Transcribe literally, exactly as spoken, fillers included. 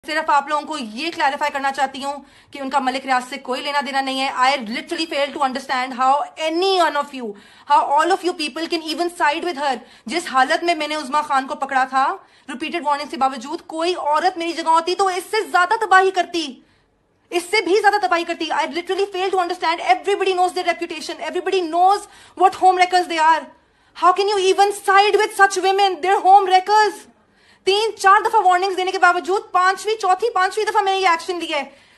सिर्फ आप लोगों को ये क्लैरिफाई करना चाहती हूँ कि उनका मलिक रियाज से कोई लेना देना नहीं है. I literally fail to understand how any one of you, how all of you people can even side with her. जिस हालत में मैंने उस्मा खान को पकड़ा था, रिपीटेड वार्निंग के बावजूद, कोई औरत मेरी जगह होती तो इससे ज्यादा तबाही करती, इससे भी ज्यादा तबाही करती. I literally fail to understand. Everybody knows their reputation, everybody knows what home wreckers they are. How can you even side with such women? They're home wreckers. तीन चार दफा वार्निंग्स देने के बावजूद पांचवी चौथी पांचवी दफा मैंने ये एक्शन लिया है.